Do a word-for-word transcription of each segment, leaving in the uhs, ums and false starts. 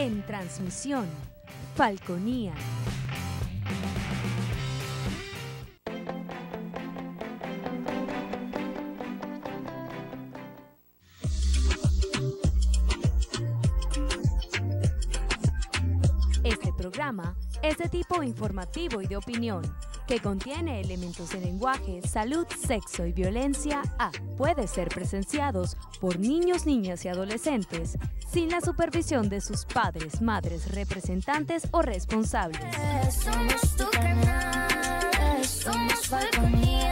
En transmisión, Falconía. Este programa es de tipo informativo y de opinión, que contiene elementos de lenguaje, salud, sexo y violencia A. Puede ser presenciados por niños, niñas y adolescentes sin la supervisión de sus padres, madres, representantes o responsables. Somos tu canal, somos Falconía.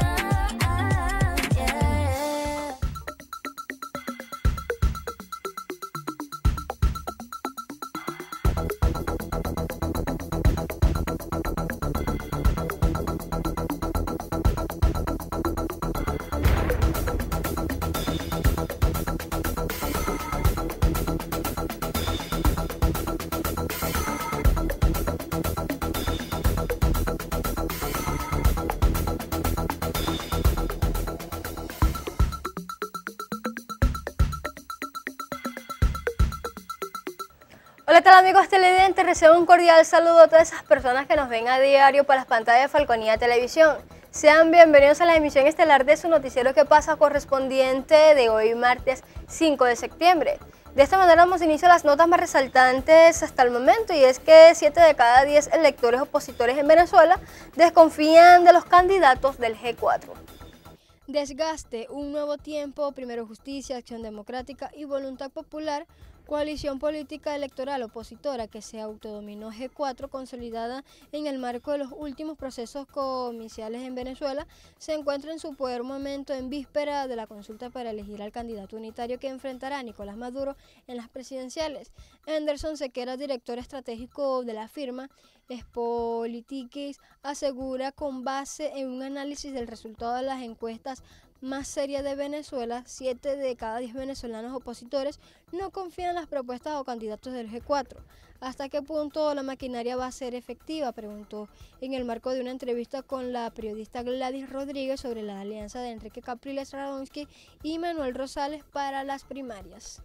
Hola, ¿qué tal amigos televidentes? Recibo un cordial saludo a todas esas personas que nos ven a diario por las pantallas de Falconía Televisión. Sean bienvenidos a la emisión estelar de su noticiero que pasa correspondiente de hoy martes cinco de septiembre. De esta manera damos inicio a las notas más resaltantes hasta el momento, y es que siete de cada diez electores opositores en Venezuela desconfían de los candidatos del G cuatro. Desgaste, un nuevo tiempo, Primero Justicia, Acción Democrática y Voluntad Popular, coalición política electoral opositora que se autodominó G cuatro, consolidada en el marco de los últimos procesos comiciales en Venezuela, se encuentra en su peor momento en víspera de la consulta para elegir al candidato unitario que enfrentará a Nicolás Maduro en las presidenciales. Anderson Sequera, director estratégico de la firma Spolitics, asegura, con base en un análisis del resultado de las encuestas más seria de Venezuela, siete de cada diez venezolanos opositores no confían en las propuestas o candidatos del G cuatro. ¿Hasta qué punto la maquinaria va a ser efectiva?, preguntó en el marco de una entrevista con la periodista Gladys Rodríguez sobre la alianza de Enrique Capriles Radonsky y Manuel Rosales para las primarias.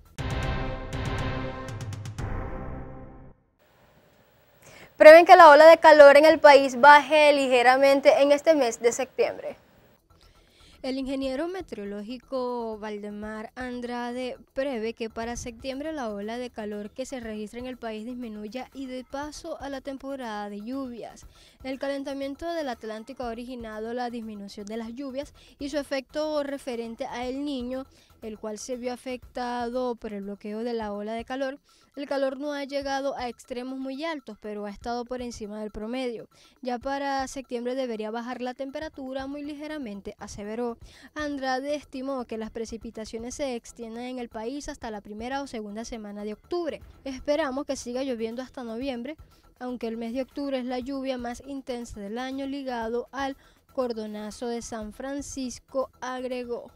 Prevén que la ola de calor en el país baje ligeramente en este mes de septiembre. El ingeniero meteorológico Valdemar Andrade prevé que para septiembre la ola de calor que se registra en el país disminuya y dé paso a la temporada de lluvias. El calentamiento del Atlántico ha originado la disminución de las lluvias y su efecto referente a El Niño, el cual se vio afectado por el bloqueo de la ola de calor. El calor no ha llegado a extremos muy altos, pero ha estado por encima del promedio. Ya para septiembre debería bajar la temperatura muy ligeramente, aseveró. Andrade estimó que las precipitaciones se extiendan en el país hasta la primera o segunda semana de octubre. Esperamos que siga lloviendo hasta noviembre, aunque el mes de octubre es la lluvia más intensa del año, ligado al cordonazo de San Francisco, agregó.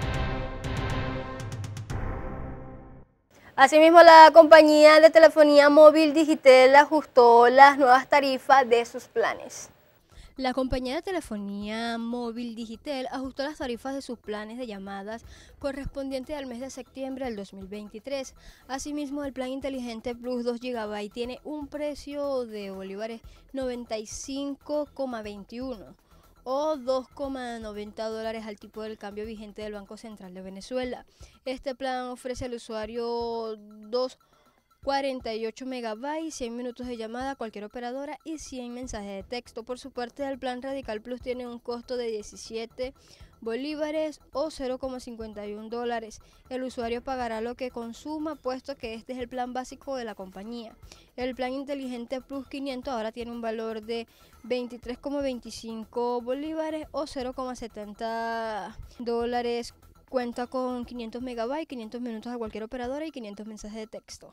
Asimismo, la compañía de telefonía móvil Digitel ajustó las nuevas tarifas de sus planes. La compañía de telefonía móvil Digitel ajustó las tarifas de sus planes de llamadas correspondientes al mes de septiembre del dos mil veintitrés. Asimismo, el plan inteligente Plus dos gigabytes tiene un precio de bolívares noventa y cinco coma veintiuno o dos coma noventa dólares al tipo del cambio vigente del Banco Central de Venezuela. Este plan ofrece al usuario dos cuarenta y ocho megabytes, cien minutos de llamada a cualquier operadora y cien mensajes de texto. Por su parte, el plan Radical Plus tiene un costo de diecisiete bolívares o cero coma cincuenta y uno dólares. El usuario pagará lo que consuma, puesto que este es el plan básico de la compañía. El plan inteligente Plus quinientos ahora tiene un valor de veintitrés coma veinticinco bolívares o cero coma setenta dólares. Cuenta con quinientos megabytes, quinientos minutos a cualquier operadora y quinientos mensajes de texto.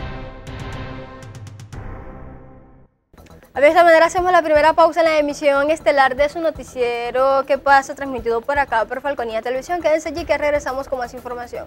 De esta manera hacemos la primera pausa en la emisión estelar de su noticiero que pasa, transmitido por acá por Falconía Televisión. Quédense allí que regresamos con más información.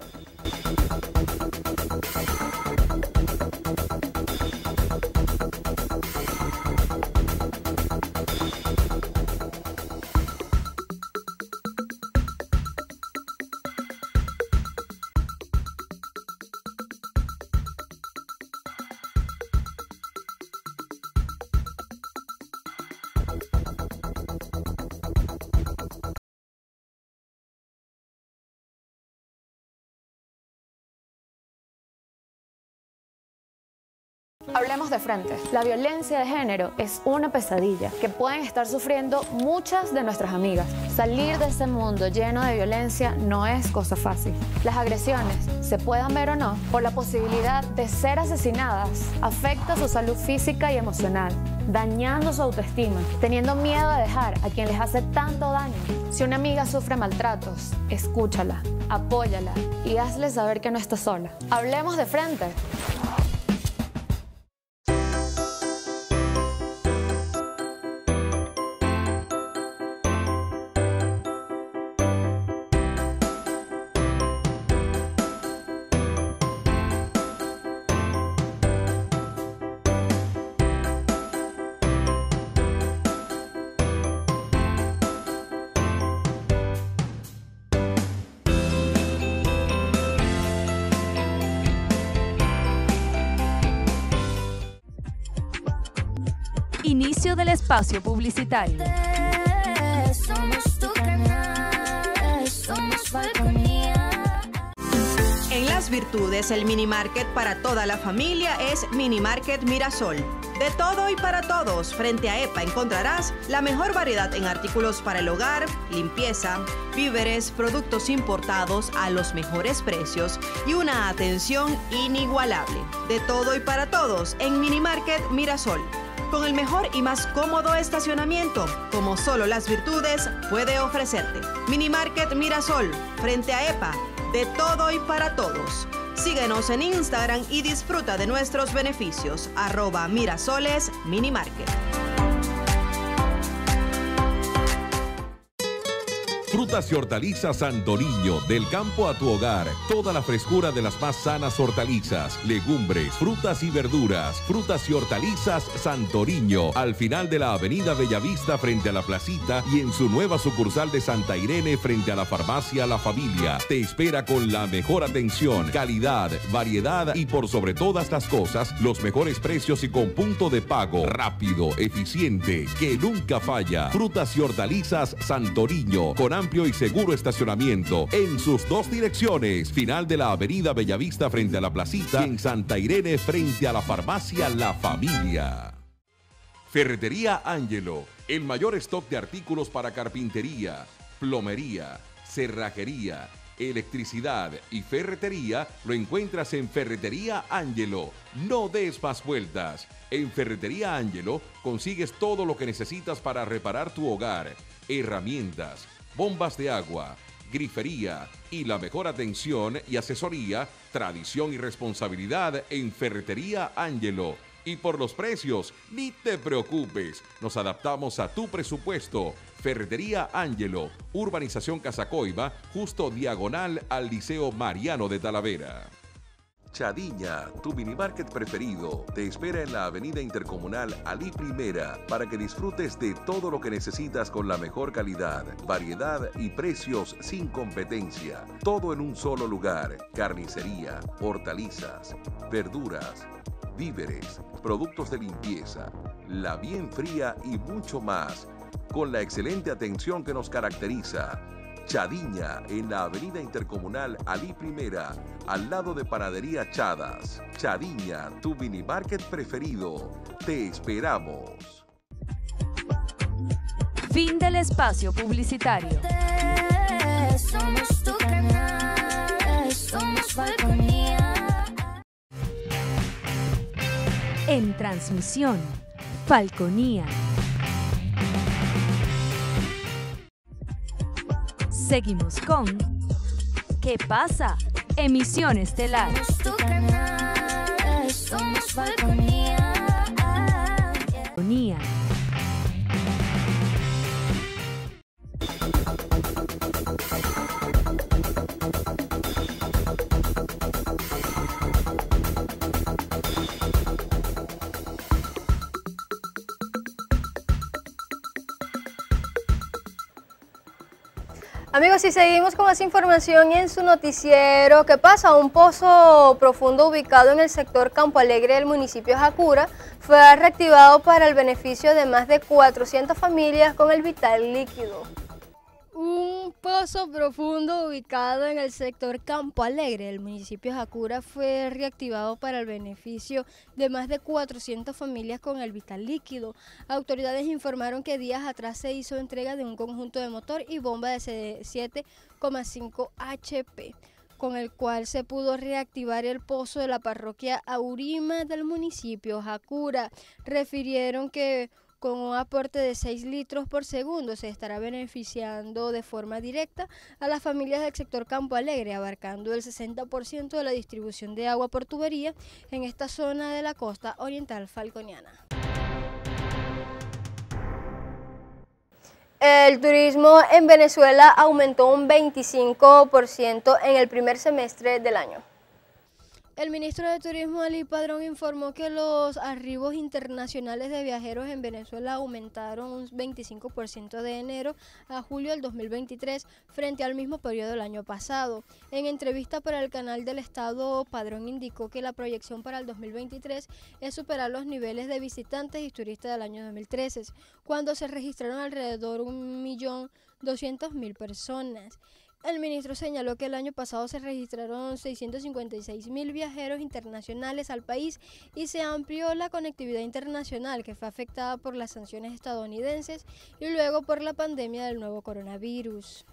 Hablemos de frente. La violencia de género es una pesadilla que pueden estar sufriendo muchas de nuestras amigas. Salir de ese mundo lleno de violencia no es cosa fácil. Las agresiones, se puedan ver o no, por la posibilidad de ser asesinadas, afecta su salud física y emocional, dañando su autoestima, teniendo miedo de dejar a quien les hace tanto daño. Si una amiga sufre maltratos, escúchala, apóyala y hazle saber que no está sola. Hablemos de frente. Inicio del espacio publicitario. Somos tu canal, somos Falconía. En Las Virtudes, el mini market para toda la familia es Mini Market Mirasol. De todo y para todos, frente a EPA encontrarás la mejor variedad en artículos para el hogar, limpieza, víveres, productos importados a los mejores precios y una atención inigualable. De todo y para todos en Mini Market Mirasol. Con el mejor y más cómodo estacionamiento, como solo Las Virtudes puede ofrecerte. Mini Market Mirasol, frente a EPA, de todo y para todos. Síguenos en Instagram y disfruta de nuestros beneficios. Arroba Mirasoles Mini Market. Frutas y hortalizas Santoriño, del campo a tu hogar. Toda la frescura de las más sanas hortalizas, legumbres, frutas y verduras. Frutas y hortalizas Santoriño, al final de la avenida Bellavista frente a la placita y en su nueva sucursal de Santa Irene frente a la farmacia La Familia. Te espera con la mejor atención, calidad, variedad y por sobre todas las cosas, los mejores precios y con punto de pago rápido, eficiente, que nunca falla. Frutas y hortalizas Santoriño, con amplio y seguro estacionamiento en sus dos direcciones, final de la avenida Bellavista frente a la placita y en Santa Irene frente a la farmacia La Familia. Ferretería Ángelo, el mayor stock de artículos para carpintería, plomería, cerrajería, electricidad y ferretería lo encuentras en Ferretería Ángelo. No des más vueltas. En Ferretería Ángelo consigues todo lo que necesitas para reparar tu hogar, herramientas, bombas de agua, grifería y la mejor atención y asesoría, tradición y responsabilidad en Ferretería Ángelo. Y por los precios, ni te preocupes, nos adaptamos a tu presupuesto. Ferretería Ángelo, Urbanización Casacoiba, justo diagonal al Liceo Mariano de Talavera. Chadiña, tu minimarket preferido, te espera en la avenida Intercomunal Alí Primera para que disfrutes de todo lo que necesitas con la mejor calidad, variedad y precios sin competencia. Todo en un solo lugar: carnicería, hortalizas, verduras, víveres, productos de limpieza, la bien fría y mucho más, con la excelente atención que nos caracteriza. Chadiña, en la avenida Intercomunal Alí Primera, al lado de Panadería Chadas. Chadiña, tu mini market preferido. Te esperamos. Fin del espacio publicitario. Somos tu canal, somos Falconía. En transmisión, Falconía. Seguimos con ¿Qué pasa? Emisión estelar. Somos tu canal, somos Falconía. Falconía. Amigos, y seguimos con más información en su noticiero. ¿Qué pasa? Un pozo profundo ubicado en el sector Campo Alegre del municipio de Jacura fue reactivado para el beneficio de más de cuatrocientas familias con el vital líquido. Un pozo profundo ubicado en el sector Campo Alegre del municipio de Jacura fue reactivado para el beneficio de más de cuatrocientas familias con el vital líquido. Autoridades informaron que días atrás se hizo entrega de un conjunto de motor y bomba de siete coma cinco H P, con el cual se pudo reactivar el pozo de la parroquia Aurima del municipio Jacura. Refirieron que con un aporte de seis litros por segundo se estará beneficiando de forma directa a las familias del sector Campo Alegre, abarcando el sesenta por ciento de la distribución de agua por tubería en esta zona de la costa oriental falconiana. El turismo en Venezuela aumentó un veinticinco por ciento en el primer semestre del año. El ministro de Turismo, Ali Padrón, informó que los arribos internacionales de viajeros en Venezuela aumentaron un veinticinco por ciento de enero a julio del dos mil veintitrés frente al mismo periodo del año pasado. En entrevista para el canal del Estado, Padrón indicó que la proyección para el dos mil veintitrés es superar los niveles de visitantes y turistas del año dos mil trece, cuando se registraron alrededor de un millón doscientas mil personas. El ministro señaló que el año pasado se registraron seiscientos cincuenta y seis mil viajeros internacionales al país y se amplió la conectividad internacional, que fue afectada por las sanciones estadounidenses y luego por la pandemia del nuevo coronavirus.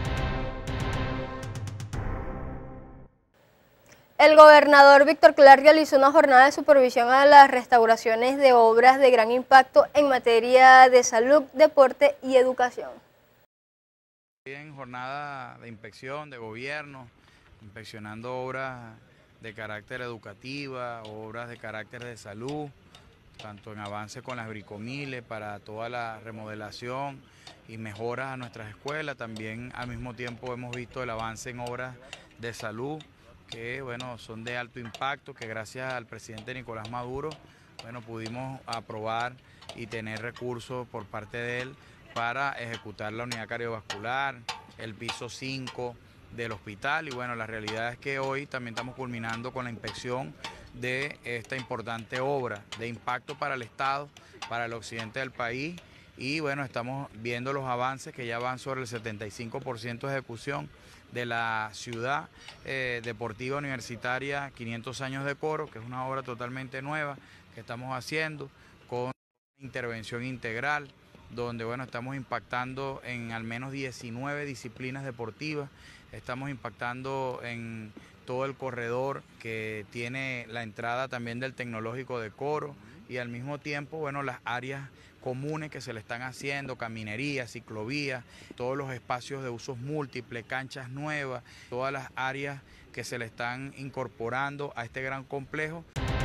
El gobernador Víctor Clark realizó una jornada de supervisión a las restauraciones de obras de gran impacto en materia de salud, deporte y educación. En jornada de inspección de gobierno, inspeccionando obras de carácter educativa, obras de carácter de salud, tanto en avance con las bricomiles para toda la remodelación y mejoras a nuestras escuelas. También al mismo tiempo hemos visto el avance en obras de salud que bueno, son de alto impacto, que gracias al presidente Nicolás Maduro bueno, pudimos aprobar y tener recursos por parte de él para ejecutar la unidad cardiovascular, el piso cinco del hospital. Y bueno, la realidad es que hoy también estamos culminando con la inspección de esta importante obra de impacto para el Estado, para el occidente del país. Y bueno, estamos viendo los avances que ya van sobre el setenta y cinco por ciento de ejecución de la ciudad eh, deportiva universitaria quinientos años de Coro, que es una obra totalmente nueva que estamos haciendo con intervención integral, donde bueno, estamos impactando en al menos diecinueve disciplinas deportivas, estamos impactando en todo el corredor que tiene la entrada también del Tecnológico de Coro y al mismo tiempo bueno, las áreas comunes que se le están haciendo, caminería, ciclovía, todos los espacios de usos múltiples, canchas nuevas, todas las áreas que se le están incorporando a este gran complejo.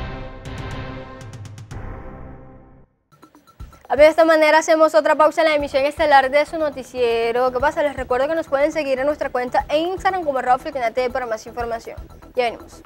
De esta manera hacemos otra pausa en la emisión estelar de su noticiero. ¿Qué pasa? Les recuerdo que nos pueden seguir en nuestra cuenta en Instagram como arroba falconiana T V para más información. Ya venimos.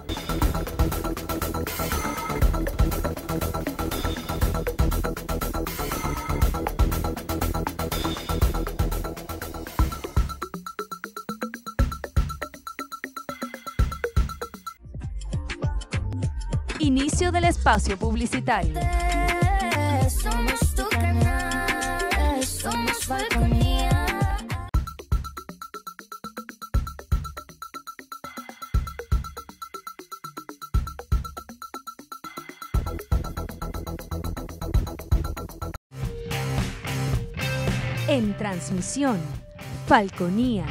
Inicio del espacio publicitario. Somos tu canal, somos Falconía. En transmisión, Falconía.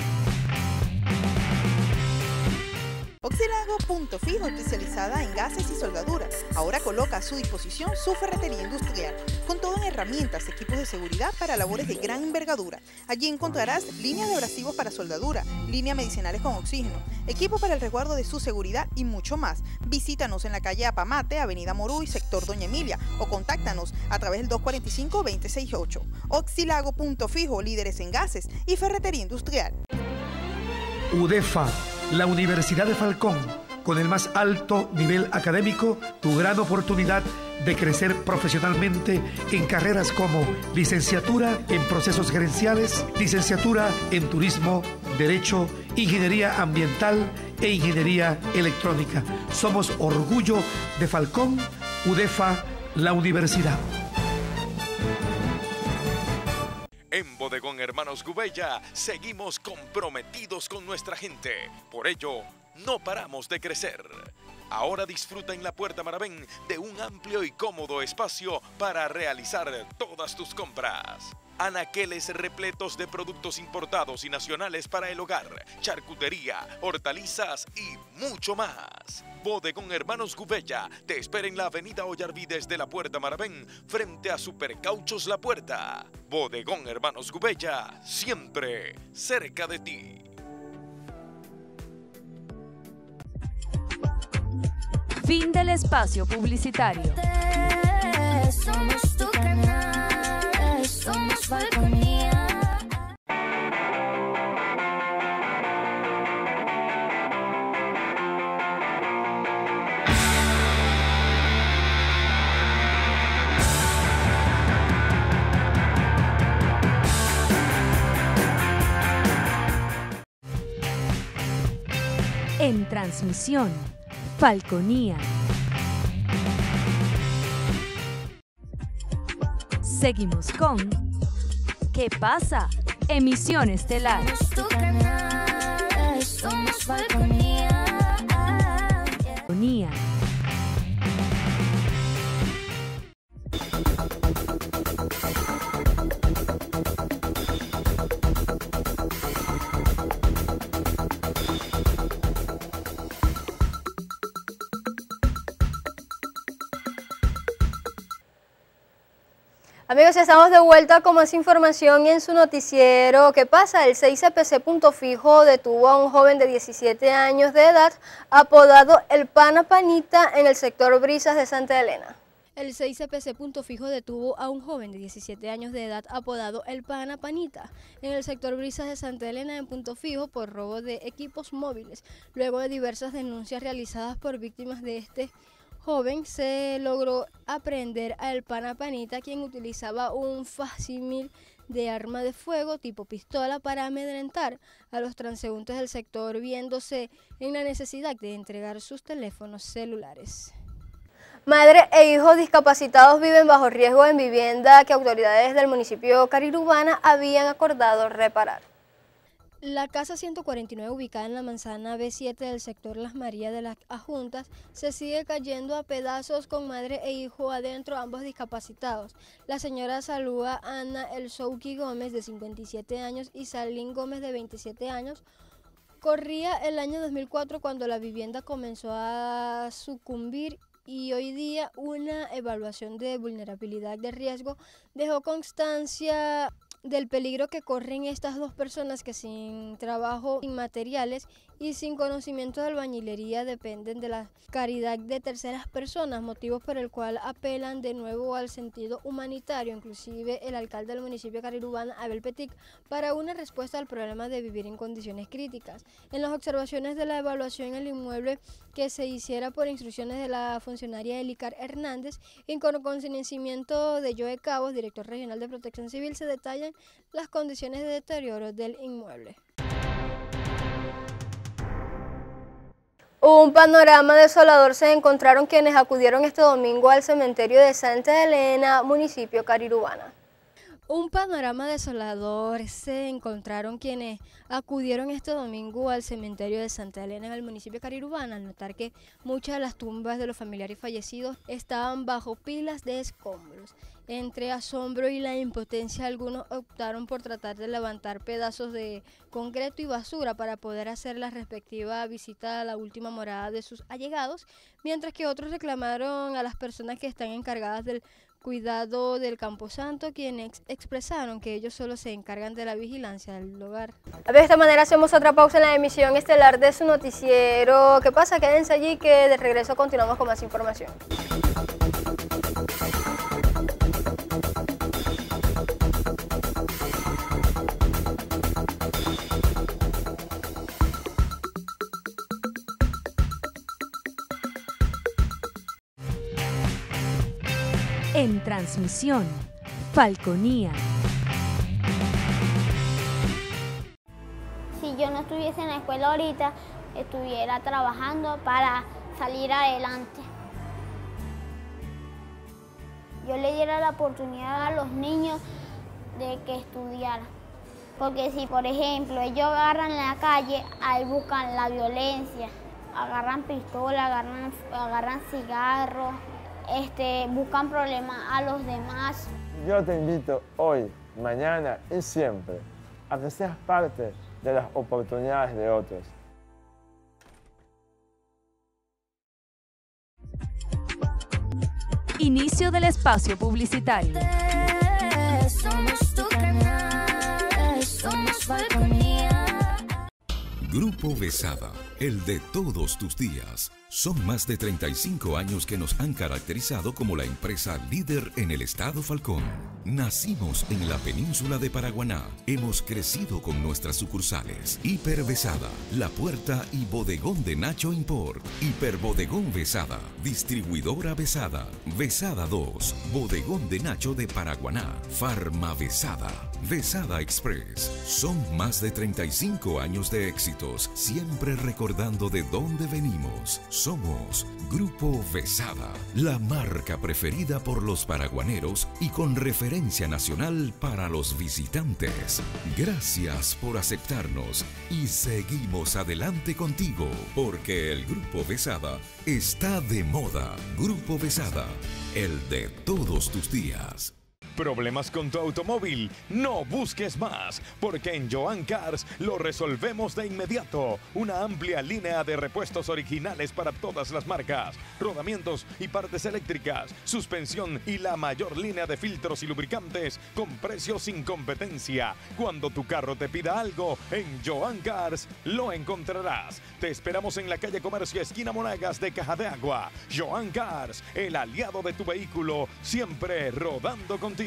Oxilago Punto Fijo, especializada en gases y soldaduras. Ahora coloca a su disposición su ferretería industrial, con todo en herramientas, equipos de seguridad para labores de gran envergadura. Allí encontrarás líneas de abrasivos para soldadura, líneas medicinales con oxígeno, equipo para el resguardo de su seguridad y mucho más. Visítanos en la calle Apamate, avenida Moruy, sector Doña Emilia, o contáctanos a través del dos cuatro cinco, dos cero seis ocho. Oxilago Punto Fijo, líderes en gases y ferretería industrial. UDEFA, la Universidad de Falcón, con el más alto nivel académico, tu gran oportunidad de crecer profesionalmente en carreras como licenciatura en procesos gerenciales, licenciatura en turismo, derecho, ingeniería ambiental e ingeniería electrónica. Somos orgullo de Falcón. UDEFA, la universidad. En Bodega Bodegón Hermanos Gubella, seguimos comprometidos con nuestra gente. Por ello, no paramos de crecer. Ahora disfruta en la Puerta Maravén de un amplio y cómodo espacio para realizar todas tus compras. Anaqueles repletos de productos importados y nacionales para el hogar, charcutería, hortalizas y mucho más. Bodegón Hermanos Gubella te espera en la avenida Ollarvides de la Puerta Maravén, frente a Supercauchos La Puerta. Bodegón Hermanos Gubella, siempre cerca de ti. Fin del espacio publicitario. Somos tu canal, somos Falconía. En transmisión, Falconía. Seguimos con ¿Qué pasa? Emisión estelar. Somos tu canal, somos Falconía. Falconía. Amigos, estamos de vuelta con más información en su noticiero. ¿Qué pasa? El seis C P C Punto Fijo detuvo a un joven de diecisiete años de edad apodado El Pana Panita en el sector Brisas de Santa Elena. El seis C P C Punto Fijo detuvo a un joven de diecisiete años de edad apodado El Pana Panita en el sector Brisas de Santa Elena en Punto Fijo por robo de equipos móviles. Luego de diversas denuncias realizadas por víctimas de este joven, se logró aprehender a El Pana Panita, quien utilizaba un facsímil de arma de fuego tipo pistola para amedrentar a los transeúntes del sector, viéndose en la necesidad de entregar sus teléfonos celulares. Madre e hijos discapacitados viven bajo riesgo en vivienda que autoridades del municipio Carirubana habían acordado reparar. La casa ciento cuarenta y nueve, ubicada en la manzana B siete del sector Las Marías de las Ajuntas, se sigue cayendo a pedazos con madre e hijo adentro, ambos discapacitados. La señora saluda Ana El Souki Gómez, de cincuenta y siete años, y Salín Gómez, de veintisiete años. Corría el año dos mil cuatro cuando la vivienda comenzó a sucumbir y hoy día una evaluación de vulnerabilidad de riesgo dejó constancia del peligro que corren estas dos personas que sin trabajo, sin materiales y sin conocimiento de albañilería dependen de la caridad de terceras personas, motivos por el cual apelan de nuevo al sentido humanitario, inclusive el alcalde del municipio de Carirubana, Abel Petit, para una respuesta al problema de vivir en condiciones críticas. En las observaciones de la evaluación el inmueble que se hiciera por instrucciones de la funcionaria Elicar Hernández y con conocimiento de Joe Cabos, director regional de Protección Civil, se detallan las condiciones de deterioro del inmueble. Un panorama desolador se encontraron quienes acudieron este domingo al cementerio de Santa Elena, municipio Carirubana. Un panorama desolador se encontraron quienes acudieron este domingo al cementerio de Santa Elena en el municipio de Carirubana, al notar que muchas de las tumbas de los familiares fallecidos estaban bajo pilas de escombros. Entre asombro y la impotencia, algunos optaron por tratar de levantar pedazos de concreto y basura para poder hacer la respectiva visita a la última morada de sus allegados, mientras que otros reclamaron a las personas que están encargadas del cuidado del Camposanto, quienes expresaron que ellos solo se encargan de la vigilancia del lugar. De esta manera hacemos otra pausa en la emisión estelar de su noticiero. ¿Qué pasa? Quédense allí que de regreso continuamos con más información. En transmisión, Falconía. Si yo no estuviese en la escuela ahorita, estuviera trabajando para salir adelante. Yo le diera la oportunidad a los niños de que estudiaran. Porque si, por ejemplo, ellos agarran la calle, ahí buscan la violencia, agarran pistola, agarran, agarran cigarros, este, buscan problemas a los demás. Yo te invito hoy, mañana y siempre a que seas parte de las oportunidades de otros. Inicio del espacio publicitario. Somos tu canal, somos Falconía. Grupo Besada, el de todos tus días. Son más de treinta y cinco años que nos han caracterizado como la empresa líder en el estado Falcón. Nacimos en la península de Paraguaná. Hemos crecido con nuestras sucursales. Hiper Besada, La Puerta y Bodegón de Nacho Import. Hiper Bodegón Besada, Distribuidora Besada, Besada dos, Bodegón de Nacho de Paraguaná, Farma Besada, Besada Express. Son más de treinta y cinco años de éxitos, siempre recordando de dónde venimos. Somos Grupo Besada, la marca preferida por los paraguaneros y con referencia nacional para los visitantes. Gracias por aceptarnos y seguimos adelante contigo, porque el Grupo Besada está de moda. Grupo Besada, el de todos tus días. ¿Problemas con tu automóvil? No busques más, porque en Joan Cars lo resolvemos de inmediato. Una amplia línea de repuestos originales para todas las marcas, rodamientos y partes eléctricas, suspensión y la mayor línea de filtros y lubricantes con precios sin competencia. Cuando tu carro te pida algo, en Joan Cars lo encontrarás. Te esperamos en la calle Comercio, esquina Monagas de Caja de Agua. Joan Cars, el aliado de tu vehículo, siempre rodando contigo.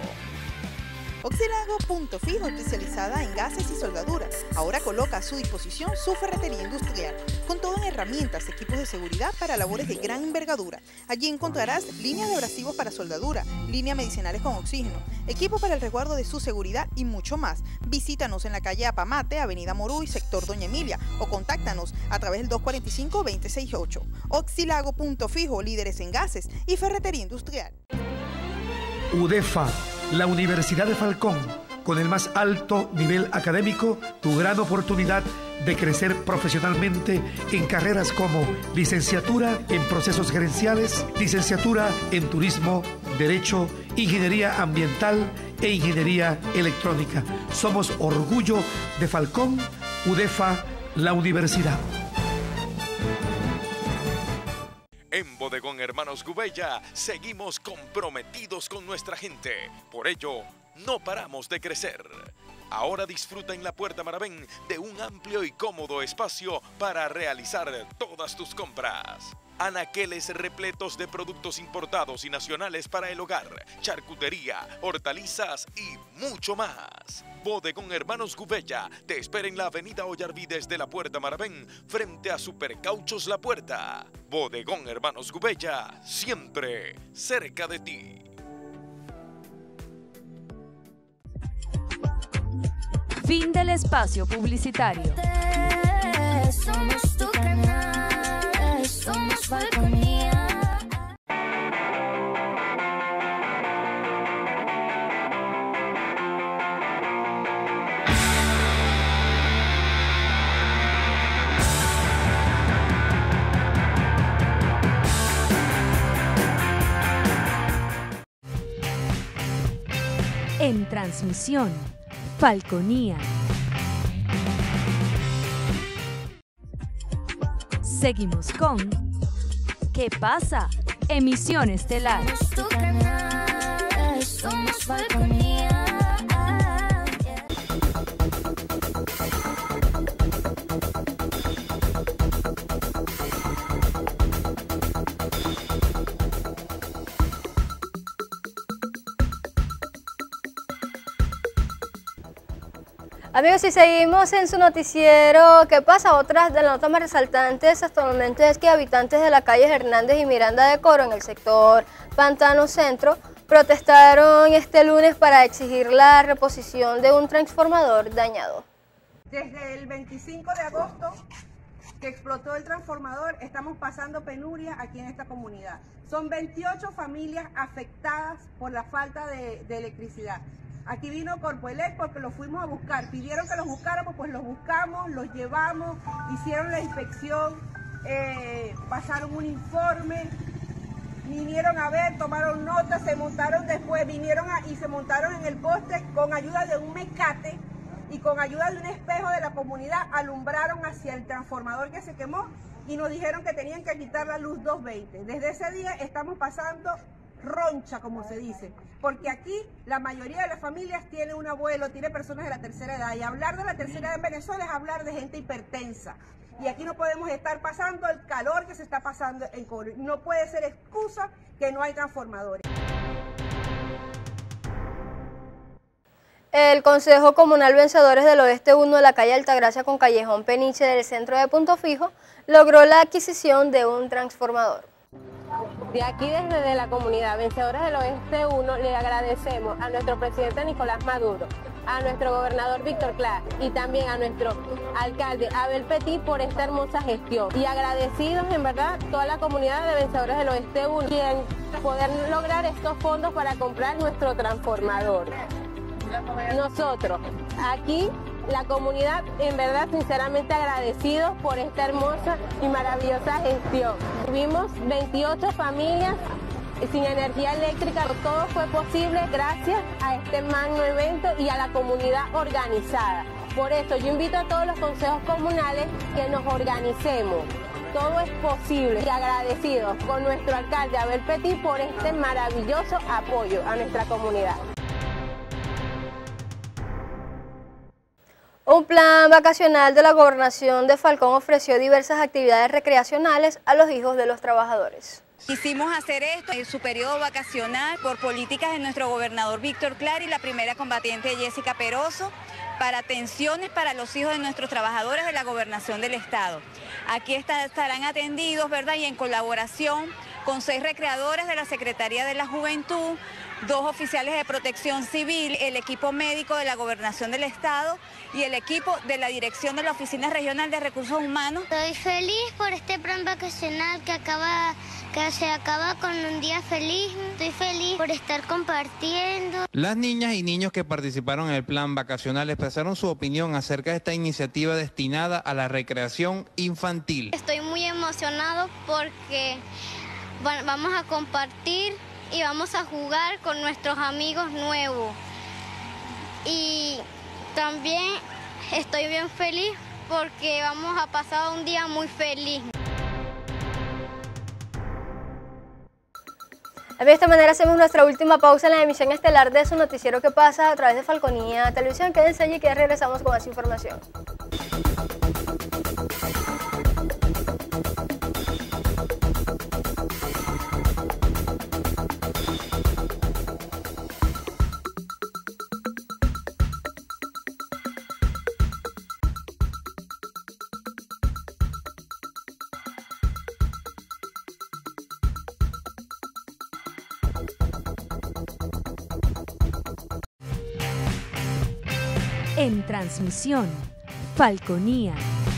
Oxilago Punto Fijo, especializada en gases y soldaduras. Ahora coloca a su disposición su ferretería industrial, con todo en herramientas, equipos de seguridad para labores de gran envergadura. Allí encontrarás líneas de abrasivos para soldadura, líneas medicinales con oxígeno, equipo para el resguardo de su seguridad y mucho más. Visítanos en la calle Apamate, avenida Moruy, sector Doña Emilia, o contáctanos a través del dos cuatro cinco, dos cero seis ocho. Oxilago Punto Fijo, líderes en gases y ferretería industrial. UDEFA, la Universidad de Falcón, con el más alto nivel académico, tu gran oportunidad de crecer profesionalmente en carreras como licenciatura en procesos gerenciales, licenciatura en turismo, derecho, ingeniería ambiental e ingeniería electrónica. Somos orgullo de Falcón. UDEFA, la universidad. En Bodegón Hermanos Gubella seguimos comprometidos con nuestra gente. Por ello, no paramos de crecer. Ahora disfruta en la Puerta Maravén de un amplio y cómodo espacio para realizar todas tus compras. Anaqueles repletos de productos importados y nacionales para el hogar, charcutería, hortalizas y mucho más. Bodegón Hermanos Gubella te espera en la avenida Ollarvides de la Puerta Maravén, frente a Supercauchos La Puerta. Bodegón Hermanos Gubella, siempre cerca de ti. Fin del espacio publicitario. Somos tu canal, somos Falconía. En transmisión, Falconía. Seguimos con ¿Qué pasa? Emisión estelar. Somos tu canal, somos Falconía. Amigos, y seguimos en su noticiero. ¿Qué pasa? Otras de las notas más resaltantes hasta el momento es que habitantes de la calle Hernández y Miranda de Coro en el sector Pantano Centro protestaron este lunes para exigir la reposición de un transformador dañado. Desde el veinticinco de agosto que explotó el transformador, estamos pasando penuria aquí en esta comunidad. Son veintiocho familias afectadas por la falta de, de electricidad. Aquí vino Corpoelec porque los fuimos a buscar. Pidieron que los buscáramos, pues los buscamos, los llevamos, hicieron la inspección, eh, pasaron un informe, vinieron a ver, tomaron nota, se montaron después, vinieron a, y se montaron en el poste con ayuda de un mecate y con ayuda de un espejo de la comunidad, alumbraron hacia el transformador que se quemó y nos dijeron que tenían que quitar la luz dos veinte. Desde ese día estamos pasando roncha, como se dice, porque aquí la mayoría de las familias tiene un abuelo, tiene personas de la tercera edad, y hablar de la tercera edad en Venezuela es hablar de gente hipertensa, y aquí no podemos estar pasando el calor que se está pasando en Cobre. No puede ser excusa que no hay transformadores. El Consejo Comunal Vencedores del Oeste uno de la calle Altagracia con Callejón Peniche del centro de Punto Fijo logró la adquisición de un transformador. De aquí desde la comunidad Vencedores del Oeste uno le agradecemos a nuestro presidente Nicolás Maduro, a nuestro gobernador Víctor Clark y también a nuestro alcalde Abel Petit por esta hermosa gestión. Y agradecidos en verdad toda la comunidad de Vencedores del Oeste uno quien poder lograr estos fondos para comprar nuestro transformador. Nosotros aquí la comunidad en verdad sinceramente agradecidos por esta hermosa y maravillosa gestión. Tuvimos veintiocho familias sin energía eléctrica, todo fue posible gracias a este magno evento y a la comunidad organizada. Por eso yo invito a todos los consejos comunales que nos organicemos. Todo es posible y agradecidos con nuestro alcalde Abel Petit por este maravilloso apoyo a nuestra comunidad. Un plan vacacional de la Gobernación de Falcón ofreció diversas actividades recreacionales a los hijos de los trabajadores. Quisimos hacer esto en su periodo vacacional por políticas de nuestro gobernador Víctor Clark y la primera combatiente Jessica Peroso para atenciones para los hijos de nuestros trabajadores de la Gobernación del Estado. Aquí está, estarán atendidos, ¿verdad? Y en colaboración con seis recreadores de la Secretaría de la Juventud, dos oficiales de protección civil, el equipo médico de la Gobernación del Estado y el equipo de la Dirección de la Oficina Regional de Recursos Humanos. Estoy feliz por este plan vacacional que acaba, que se acaba con un día feliz. Estoy feliz por estar compartiendo. Las niñas y niños que participaron en el plan vacacional expresaron su opinión acerca de esta iniciativa destinada a la recreación infantil. Estoy muy emocionado porque vamos a compartir y vamos a jugar con nuestros amigos nuevos. Y también estoy bien feliz porque vamos a pasar un día muy feliz. De esta manera hacemos nuestra última pausa en la emisión estelar de su noticiero que pasa a través de Falconía Televisión. Quédense allí que regresamos con más información. En transmisión, Falconía.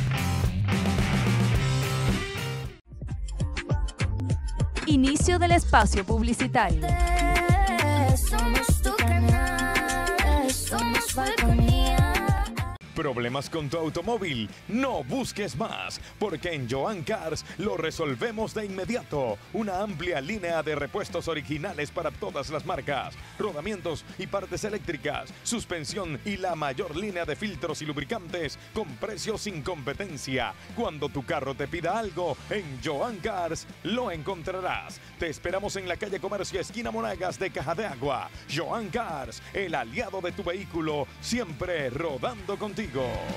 Inicio del espacio publicitario. Somos tu canal, somos Falconía. ¿Problemas con tu automóvil? No busques más, porque en Joan Cars lo resolvemos de inmediato. Una amplia línea de repuestos originales para todas las marcas, rodamientos y partes eléctricas, suspensión y la mayor línea de filtros y lubricantes con precios sin competencia. Cuando tu carro te pida algo, en Joan Cars lo encontrarás. Te esperamos en la calle Comercio, esquina Monagas de Caja de Agua. Joan Cars, el aliado de tu vehículo, siempre rodando contigo.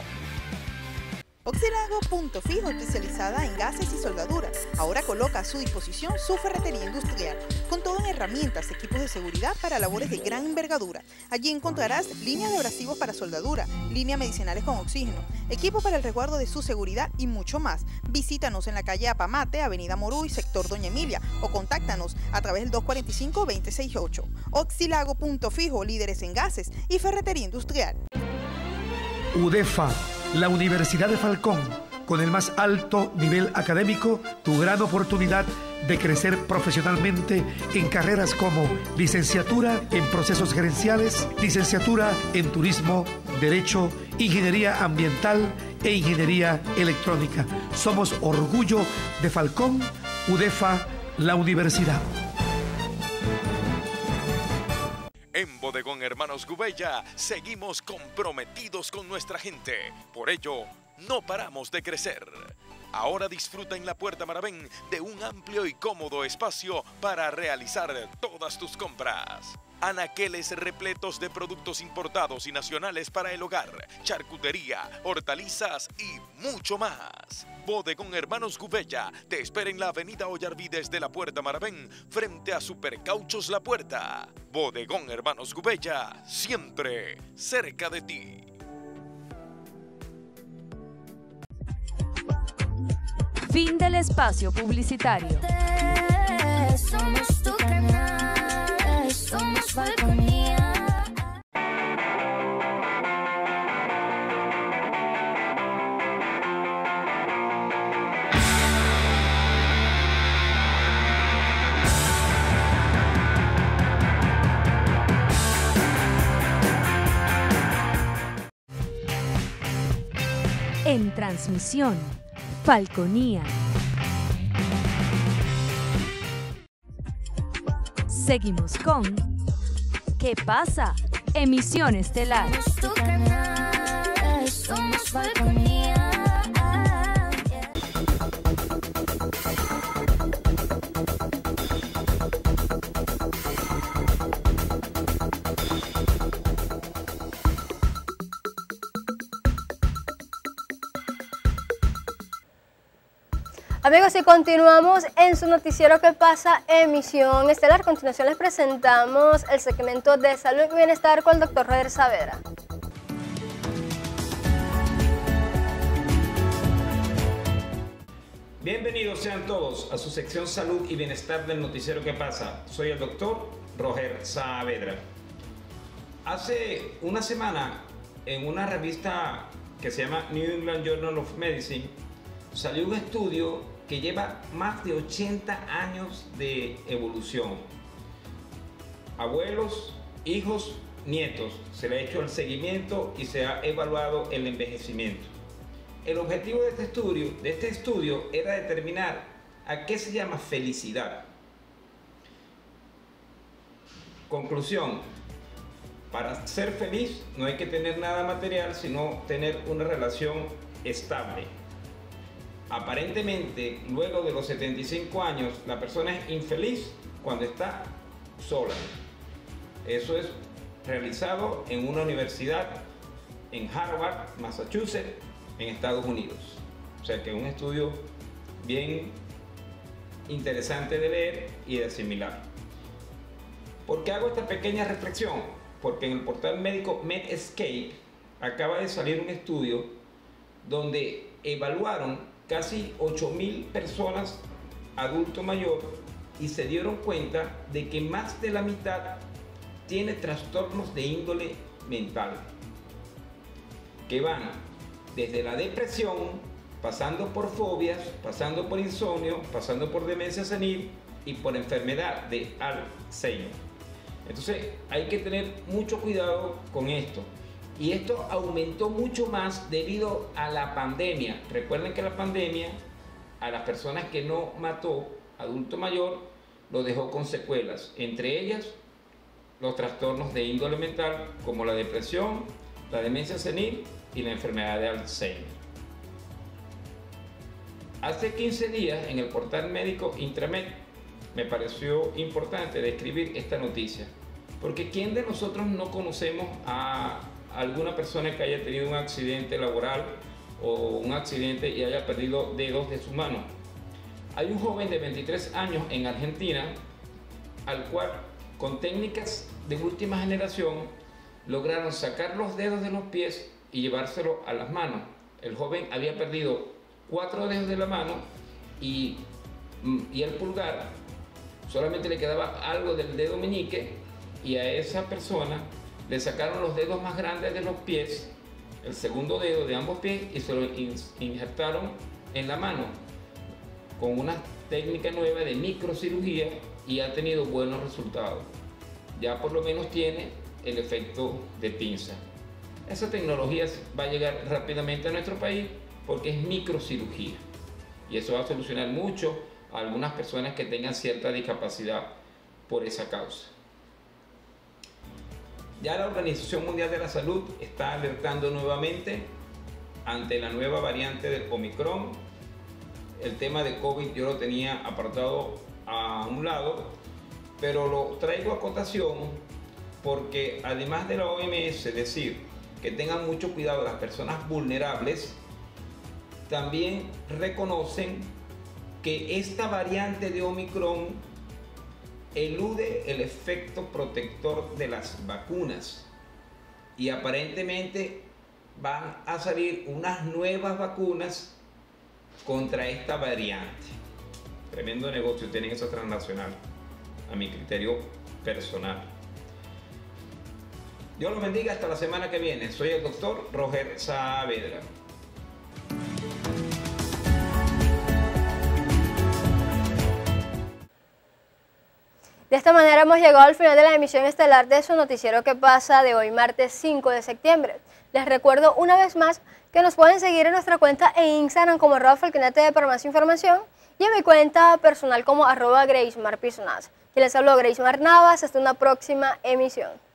Oxilago Punto Fijo, especializada en gases y soldaduras. Ahora coloca a su disposición su ferretería industrial, con todo en herramientas, equipos de seguridad para labores de gran envergadura. Allí encontrarás líneas de abrasivos para soldadura, líneas medicinales con oxígeno, equipo para el resguardo de su seguridad y mucho más. Visítanos en la calle Apamate, avenida Moruy, sector Doña Emilia, o contáctanos a través del dos cuatro cinco, dos cero seis ocho. Oxilago Punto Fijo, líderes en gases y ferretería industrial. UDEFA, la Universidad de Falcón, con el más alto nivel académico, tu gran oportunidad de crecer profesionalmente en carreras como licenciatura en procesos gerenciales, licenciatura en turismo, derecho, ingeniería ambiental e ingeniería electrónica. Somos orgullo de Falcón, UDEFA, la universidad. En Bodegón Hermanos Gubella seguimos comprometidos con nuestra gente. Por ello, no paramos de crecer. Ahora disfruta en la Puerta Maravén de un amplio y cómodo espacio para realizar todas tus compras. Anaqueles repletos de productos importados y nacionales para el hogar, charcutería, hortalizas y mucho más. Bodegón Hermanos Gubella te espera en la avenida Ollarvides de la Puerta Maravén, frente a Supercauchos La Puerta. Bodegón Hermanos Gubella, siempre cerca de ti. Fin del espacio publicitario. Somos tu canal, somos Falconía. En transmisión, Falconía. Seguimos con ¿Qué pasa? Emisión estelar. Somos tu canal, somos Falconía. Amigos, y continuamos en su noticiero ¿Qué pasa? Emisión estelar. A continuación les presentamos el segmento de salud y bienestar con el doctor Roger Saavedra. Bienvenidos sean todos a su sección salud y bienestar del noticiero ¿Qué pasa? Soy el doctor Roger Saavedra. Hace una semana, en una revista que se llama New England Journal of Medicine, salió un estudio que lleva más de ochenta años de evolución. Abuelos, hijos, nietos, se le ha hecho el seguimiento y se ha evaluado el envejecimiento. El objetivo de este estudio, de este estudio era determinar a qué se llama felicidad. Conclusión: para ser feliz no hay que tener nada material, sino tener una relación estable. Aparentemente, luego de los setenta y cinco años, la persona es infeliz cuando está sola. Eso es realizado en una universidad en Harvard, Massachusetts, en Estados Unidos. O sea que es un estudio bien interesante de leer y de asimilar. ¿Por qué hago esta pequeña reflexión? Porque en el portal médico Medscape acaba de salir un estudio donde evaluaron casi ocho mil personas adulto mayor y se dieron cuenta de que más de la mitad tiene trastornos de índole mental, que van desde la depresión, pasando por fobias, pasando por insomnio, pasando por demencia senil y por enfermedad de Alzheimer. Entonces hay que tener mucho cuidado con esto. Y esto aumentó mucho más debido a la pandemia. Recuerden que la pandemia a las personas que no mató, adulto mayor, lo dejó con secuelas. Entre ellas, los trastornos de índole mental como la depresión, la demencia senil y la enfermedad de Alzheimer. Hace quince días en el portal médico Intramed me pareció importante describir esta noticia. Porque ¿quién de nosotros no conocemos a alguna persona que haya tenido un accidente laboral o un accidente y haya perdido dedos de su mano? Hay un joven de veintitrés años en Argentina al cual, con técnicas de última generación, lograron sacar los dedos de los pies y llevárselo a las manos. El joven había perdido cuatro dedos de la mano y, y el pulgar, solamente le quedaba algo del dedo meñique, y a esa persona le sacaron los dedos más grandes de los pies el segundo dedo de ambos pies y se lo injertaron en la mano con una técnica nueva de microcirugía y ha tenido buenos resultados. Ya por lo menos tiene el efecto de pinza. Esa tecnología va a llegar rápidamente a nuestro país porque es microcirugía y eso va a solucionar mucho a algunas personas que tengan cierta discapacidad por esa causa. Ya la Organización Mundial de la Salud está alertando nuevamente ante la nueva variante del Omicron. El tema de COVID yo lo tenía apartado a un lado, pero lo traigo a cotación porque además de la O M S decir que tengan mucho cuidado las personas vulnerables, también reconocen que esta variante de Omicron elude el efecto protector de las vacunas y aparentemente van a salir unas nuevas vacunas contra esta variante. Tremendo negocio tienen esos transnacionales, a mi criterio personal. Dios los bendiga, hasta la semana que viene. Soy el doctor Roger Saavedra. De esta manera hemos llegado al final de la emisión estelar de su noticiero que pasa de hoy martes cinco de septiembre. Les recuerdo una vez más que nos pueden seguir en nuestra cuenta en Instagram como arroba falconete para más información y en mi cuenta personal como arroba Grace Mar Pisonaz. Quien les habló, Grace Mar Navas, hasta una próxima emisión.